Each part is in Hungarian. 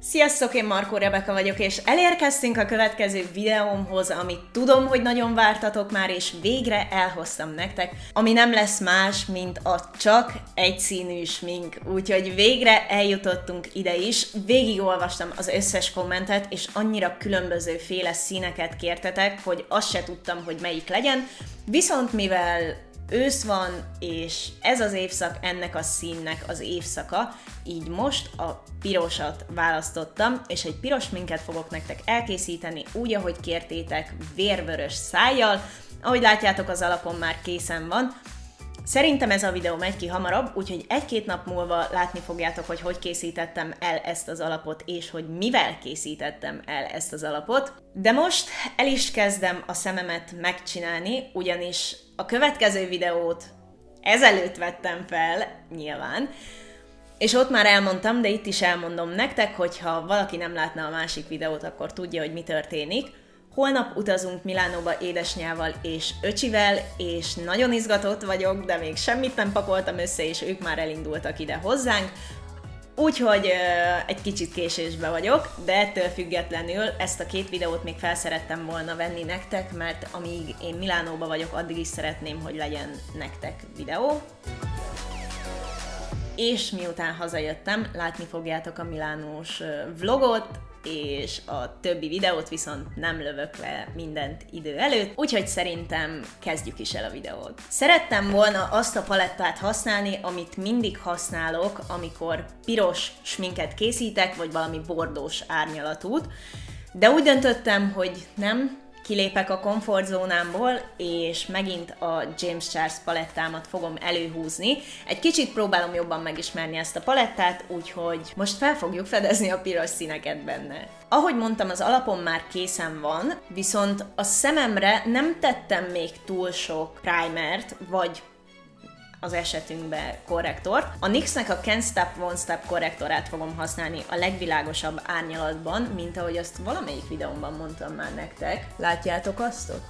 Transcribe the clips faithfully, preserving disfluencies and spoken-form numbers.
Sziasztok, én Markó Rebeka vagyok, és elérkeztünk a következő videómhoz, amit tudom, hogy nagyon vártatok már, és végre elhoztam nektek, ami nem lesz más, mint a csak egyszínű smink. Úgyhogy végre eljutottunk ide is, végigolvastam az összes kommentet, és annyira különböző féle színeket kértetek, hogy azt se tudtam, hogy melyik legyen, viszont mivel ősz van, és ez az évszak ennek a színnek az évszaka, így most a pirosat választottam, és egy piros minket fogok nektek elkészíteni úgy, ahogy kértétek, vérvörös szájjal. Ahogy látjátok, az alapon már készen van. Szerintem ez a videó megy ki hamarabb, úgyhogy egy-két nap múlva látni fogjátok, hogy hogy készítettem el ezt az alapot, és hogy mivel készítettem el ezt az alapot. De most el is kezdem a szememet megcsinálni, ugyanis a következő videót ezelőtt vettem fel, nyilván, és ott már elmondtam, de itt is elmondom nektek, hogyha valaki nem látna a másik videót, akkor tudja, hogy mi történik. Holnap utazunk Milánóba édesanyával és öcsivel, és nagyon izgatott vagyok, de még semmit nem pakoltam össze, és ők már elindultak ide hozzánk. Úgyhogy uh, egy kicsit késésbe vagyok, de ettől függetlenül ezt a két videót még fel szerettem volna venni nektek, mert amíg én Milánóba vagyok, addig is szeretném, hogy legyen nektek videó. És miután hazajöttem, látni fogjátok a milánós vlogot, és a többi videót viszont nem lövök le mindent idő előtt, úgyhogy szerintem kezdjük is el a videót. Szerettem volna azt a palettát használni, amit mindig használok, amikor piros sminket készítek, vagy valami bordós árnyalatút, de úgy döntöttem, hogy nem, kilépek a komfortzónámból, és megint a James Charles palettámat fogom előhúzni. Egy kicsit próbálom jobban megismerni ezt a palettát, úgyhogy most fel fogjuk fedezni a piros színeket benne. Ahogy mondtam, az alapom már készen van, viszont a szememre nem tettem még túl sok primert, vagy az esetünkben korrektort. A NYX-nek a Can't Stop, Won't Stop korrektorát fogom használni a legvilágosabb árnyalatban, mint ahogy azt valamelyik videómban mondtam már nektek. Látjátok azt ott?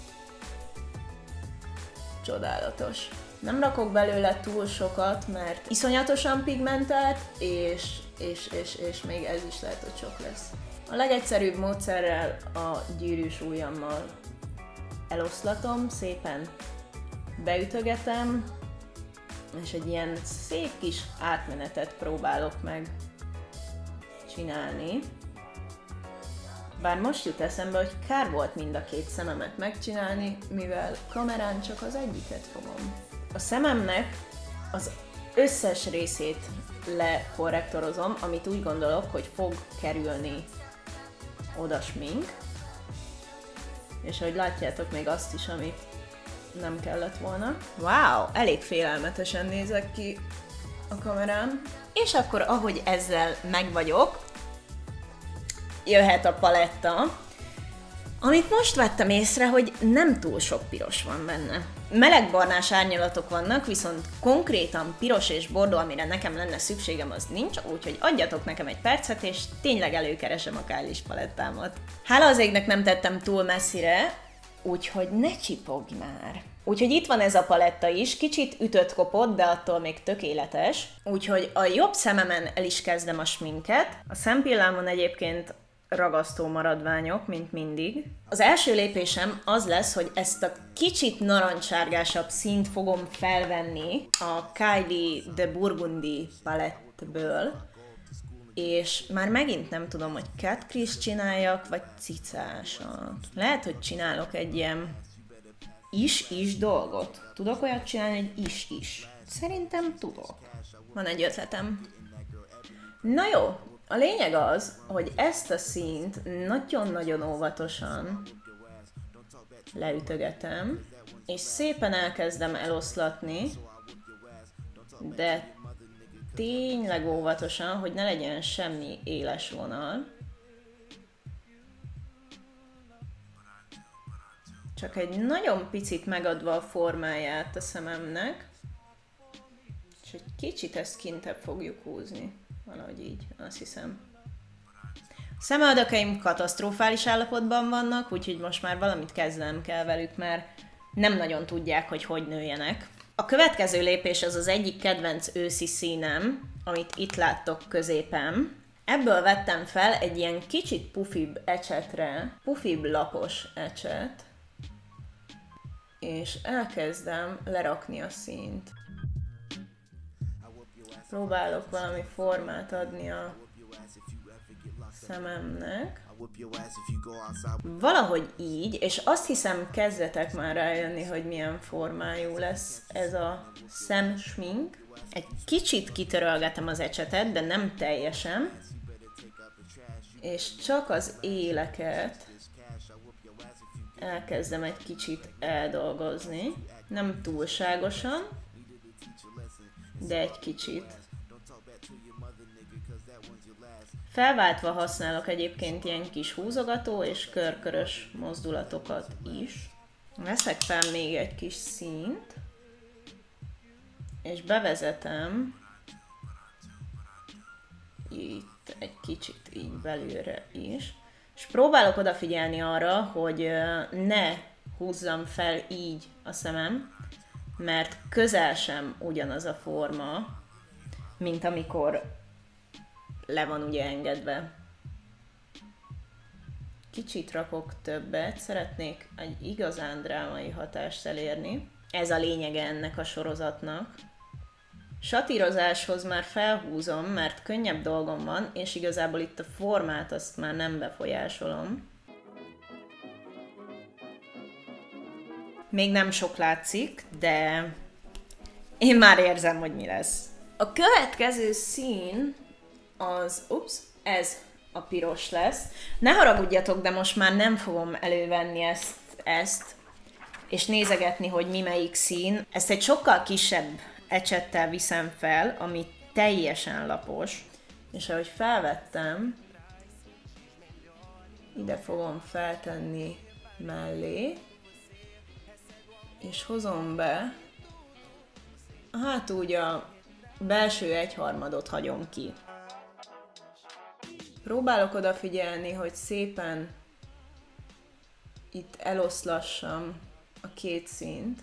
Csodálatos. Nem rakok belőle túl sokat, mert iszonyatosan pigmentált, és, és, és, és még ez is lehet, hogy sok lesz. A legegyszerűbb módszerrel, a gyűrűs ujjammal eloszlatom, szépen beütögetem, és egy ilyen szép kis átmenetet próbálok meg csinálni. Bár most jut eszembe, hogy kár volt mind a két szememet megcsinálni, mivel kamerán csak az egyiket fogom. A szememnek az összes részét lekorrektorozom, amit úgy gondolok, hogy fog kerülni oda smink. És ahogy látjátok, még azt is, amit nem kellett volna. Wow, elég félelmetesen nézek ki a kamerán. És akkor, ahogy ezzel megvagyok, jöhet a paletta, amit most vettem észre, hogy nem túl sok piros van benne. Melegbarnás árnyalatok vannak, viszont konkrétan piros és bordó, amire nekem lenne szükségem, az nincs, úgyhogy adjatok nekem egy percet, és tényleg előkeresem a Kylie palettámat. Hála az égnek nem tettem túl messzire, úgyhogy ne csipogj már. Úgyhogy itt van ez a paletta is, kicsit ütött kopott, de attól még tökéletes. Úgyhogy a jobb szememen el is kezdem a sminket. A szempillámon egyébként ragasztó maradványok, mint mindig. Az első lépésem az lesz, hogy ezt a kicsit narancssárgásabb színt fogom felvenni a Kylie de Burgundy palettből, és már megint nem tudom, hogy cat crease csináljak, vagy cicásat. Lehet, hogy csinálok egy ilyen is-is dolgot. Tudok olyat csinálni, hogy is-is? Szerintem tudok. Van egy ötletem. Na jó, a lényeg az, hogy ezt a színt nagyon-nagyon óvatosan leütögetem, és szépen elkezdem eloszlatni, de tényleg óvatosan, hogy ne legyen semmi éles vonal. Csak egy nagyon picit megadva a formáját a szememnek, és egy kicsit ezt kintebb fogjuk húzni. Valahogy így, azt hiszem. A szemöldökeim katasztrofális állapotban vannak, úgyhogy most már valamit kezdenem kell velük, mert nem nagyon tudják, hogy hogy nőjenek. A következő lépés az az egyik kedvenc őszi színem, amit itt láttok középen. Ebből vettem fel egy ilyen kicsit pufibb ecsetre, pufibb lapos ecset, és elkezdem lerakni a színt. Próbálok valami formát adni a szememnek. Valahogy így, és azt hiszem kezdetek már rájönni, hogy milyen formájú lesz ez a szemsmink. Egy kicsit kitörölgetem az ecsetet, de nem teljesen. És csak az éleket elkezdem egy kicsit eldolgozni. Nem túlságosan, de egy kicsit. Felváltva használok egyébként ilyen kis húzogató és körkörös mozdulatokat is. Veszek fel még egy kis színt, és bevezetem itt egy kicsit így belülre is. És próbálok odafigyelni arra, hogy ne húzzam fel így a szemem, mert közel sem ugyanaz a forma, mint amikor le van ugye engedve. Kicsit rakok többet, szeretnék egy igazán drámai hatást elérni. Ez a lényege ennek a sorozatnak. Satírozáshoz már felhúzom, mert könnyebb dolgom van, és igazából itt a formát azt már nem befolyásolom. Még nem sok látszik, de én már érzem, hogy mi lesz. A következő szín az, ups, ez a piros lesz. Ne haragudjatok, de most már nem fogom elővenni ezt, ezt, és nézegetni, hogy mi melyik szín. Ezt egy sokkal kisebb ecsettel viszem fel, ami teljesen lapos. És ahogy felvettem, ide fogom feltenni mellé, és hozom be, hát úgy a belső egyharmadot hagyom ki. Próbálok odafigyelni, hogy szépen itt eloszlassam a két színt.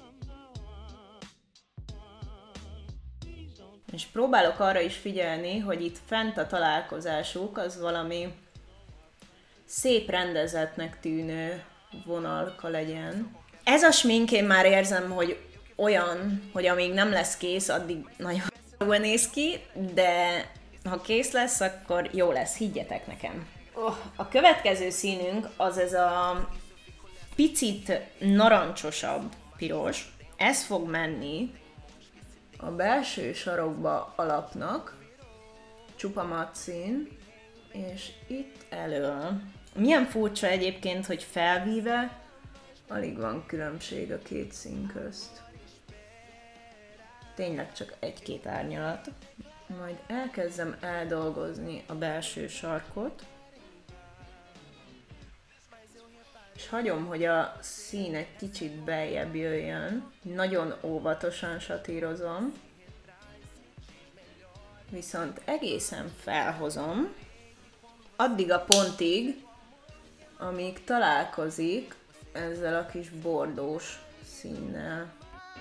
És próbálok arra is figyelni, hogy itt fent a találkozásuk az valami szép rendezetnek tűnő vonalka legyen. Ez a smink, én már érzem, hogy olyan, hogy amíg nem lesz kész, addig nagyon jól néz ki, de ha kész lesz, akkor jó lesz, higgyetek nekem. Oh, a következő színünk az ez a picit narancsosabb piros. Ez fog menni a belső sarokba alapnak, csupa matt szín, és itt elől. Milyen furcsa egyébként, hogy felvíve alig van különbség a két szín közt. Tényleg csak egy-két árnyalat. Majd elkezdem eldolgozni a belső sarkot, és hagyom, hogy a szín egy kicsit beljebb jöjjön. Nagyon óvatosan satírozom, viszont egészen felhozom, addig a pontig, amíg találkozik ezzel a kis bordós színnel.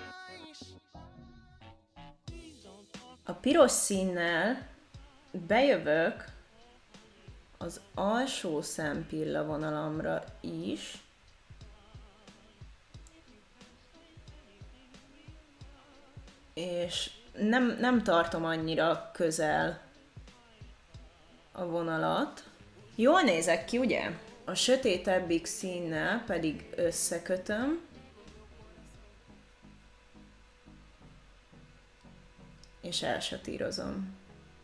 A piros színnel bejövök az alsó szempilla vonalamra is, és nem, nem tartom annyira közel a vonalat. Jól nézek ki, ugye? A sötétebbik színnel pedig összekötöm, és elsatírozom.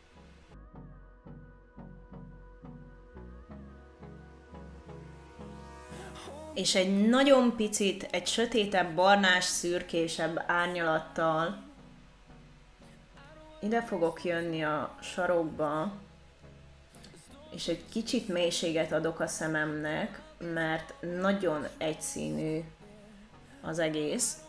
És egy nagyon picit, egy sötétebb, barnás, szürkésebb árnyalattal ide fogok jönni a sarokba, és egy kicsit mélységet adok a szememnek, mert nagyon egyszínű az egész.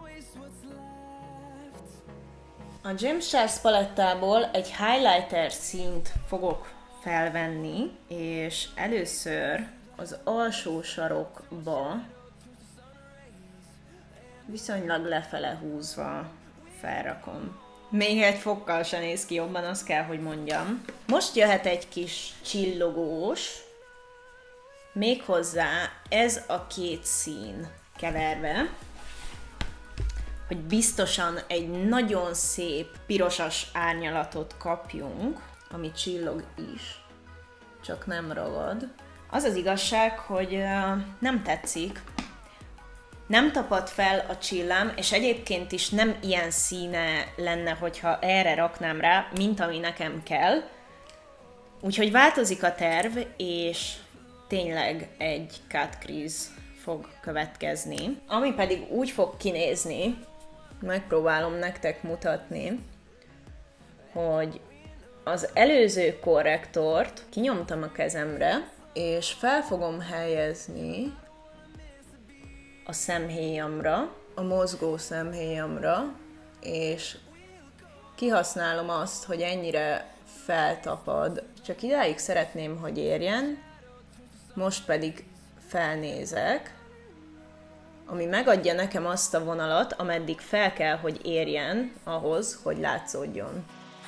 A James Charles palettából egy highlighter színt fogok felvenni, és először az alsó sarokba viszonylag lefele húzva felrakom. Még egy fokkal se néz ki jobban, azt kell, hogy mondjam. Most jöhet egy kis csillogós, méghozzá ez a két szín keverve, hogy biztosan egy nagyon szép pirosas árnyalatot kapjunk, ami csillog is, csak nem ragad. Az az igazság, hogy uh, nem tetszik. Nem tapad fel a csillám, és egyébként is nem ilyen színe lenne, hogyha erre raknám rá, mint ami nekem kell. Úgyhogy változik a terv, és tényleg egy cut crease fog következni. Ami pedig úgy fog kinézni, megpróbálom nektek mutatni, hogy az előző korrektort kinyomtam a kezemre, és fel fogom helyezni a szemhéjamra, a mozgó szemhéjamra, és kihasználom azt, hogy ennyire feltapad. Csak idáig szeretném, hogy érjen, most pedig felnézek, ami megadja nekem azt a vonalat, ameddig fel kell, hogy érjen ahhoz, hogy látszódjon.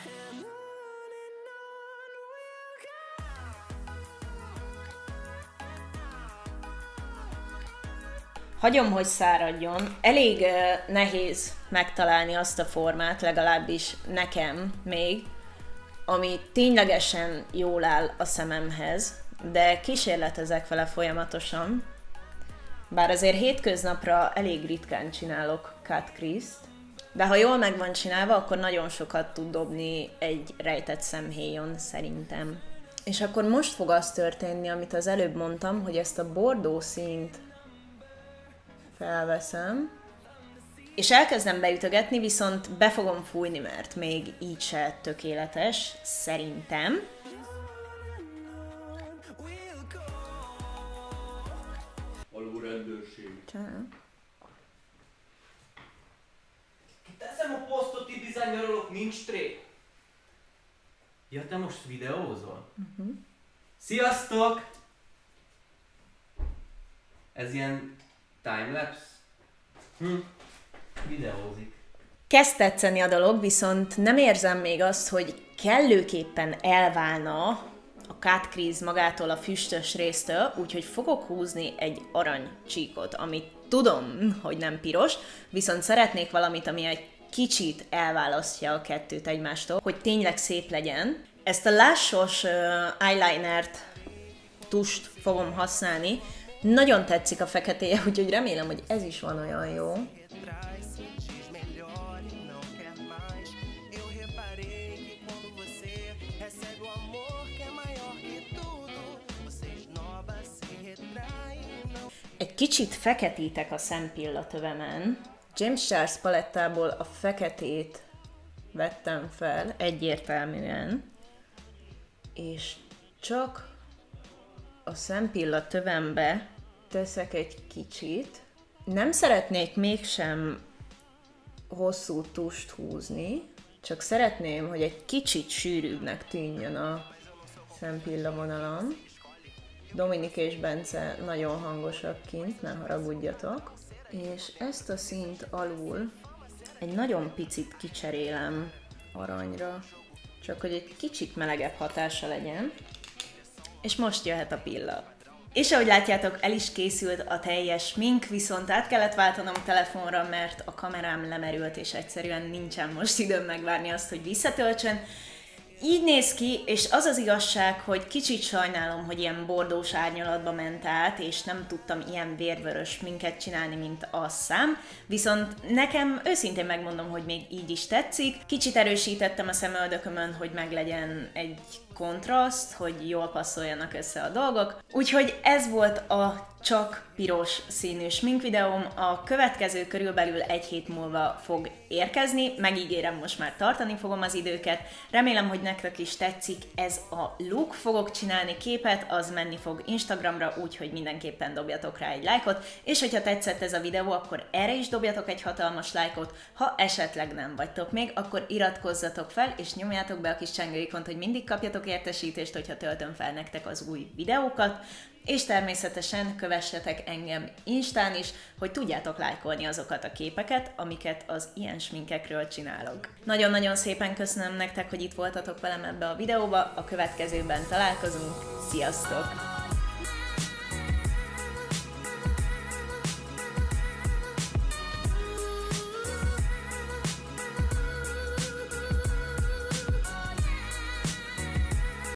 Hagyom, hogy száradjon. Elég uh, nehéz megtalálni azt a formát, legalábbis nekem még, ami ténylegesen jól áll a szememhez, de kísérletezek vele folyamatosan. Bár azért hétköznapra elég ritkán csinálok cut crease-t, de ha jól meg van csinálva, akkor nagyon sokat tud dobni egy rejtett szemhéjon szerintem. És akkor most fog az történni, amit az előbb mondtam, hogy ezt a bordó színt felveszem, és elkezdem beütögetni, viszont be fogom fújni, mert még így se tökéletes, szerintem. Alulrendőrség. Csá. Kiteszem a posztot, itt dizájnerolok, nincs tré. Ja, te most videózol? Uh-huh. Sziasztok! Ez ilyen timelapse? Hm, videózik. Kezd tetszeni a dolog, viszont nem érzem még azt, hogy kellőképpen elválna a cut crease magától a füstös résztől, úgyhogy fogok húzni egy arany csíkot, amit tudom, hogy nem piros, viszont szeretnék valamit, ami egy kicsit elválasztja a kettőt egymástól, hogy tényleg szép legyen. Ezt a lássos uh, eyelinert, tust fogom használni. Nagyon tetszik a feketéje, úgyhogy remélem, hogy ez is van olyan jó. Egy kicsit feketítek a szempillatövemen. James Charles palettából a feketét vettem fel egyértelműen, és csak a szempillatövembe teszek egy kicsit. Nem szeretnék mégsem hosszú tust húzni, csak szeretném, hogy egy kicsit sűrűbbnek tűnjön a szempillavonalam. Dominik és Bence nagyon hangosak kint, ne haragudjatok. És ezt a színt alul egy nagyon picit kicserélem aranyra, csak hogy egy kicsit melegebb hatása legyen. És most jöhet a pilla. És ahogy látjátok, el is készült a teljes smink, viszont át kellett váltanom telefonra, mert a kamerám lemerült, és egyszerűen nincsen most időm megvárni azt, hogy visszatöltsön. Így néz ki, és az az igazság, hogy kicsit sajnálom, hogy ilyen bordós árnyalatba ment át, és nem tudtam ilyen vérvörös minket csinálni, mint a szám. Viszont nekem őszintén megmondom, hogy még így is tetszik. Kicsit erősítettem a szemöldökömön, hogy meglegyen egy kontraszt, hogy jól passzoljanak össze a dolgok. Úgyhogy ez volt a csak piros színű smink videóm. A következő körülbelül egy hét múlva fog érkezni, megígérem, most már tartani fogom az időket. Remélem, hogy nektek is tetszik ez a look. Fogok csinálni képet, az menni fog Instagramra, úgyhogy mindenképpen dobjatok rá egy lájkot, és hogyha tetszett ez a videó, akkor erre is dobjatok egy hatalmas lájkot. Ha esetleg nem vagytok még, akkor iratkozzatok fel, és nyomjátok be a kis csengőikont, hogy mindig kapjatok kapjatok értesítést, hogyha töltöm fel nektek az új videókat, és természetesen kövessetek engem Instán is, hogy tudjátok lájkolni azokat a képeket, amiket az ilyen sminkekről csinálok. Nagyon-nagyon szépen köszönöm nektek, hogy itt voltatok velem ebbe a videóba, a következőben találkozunk, sziasztok!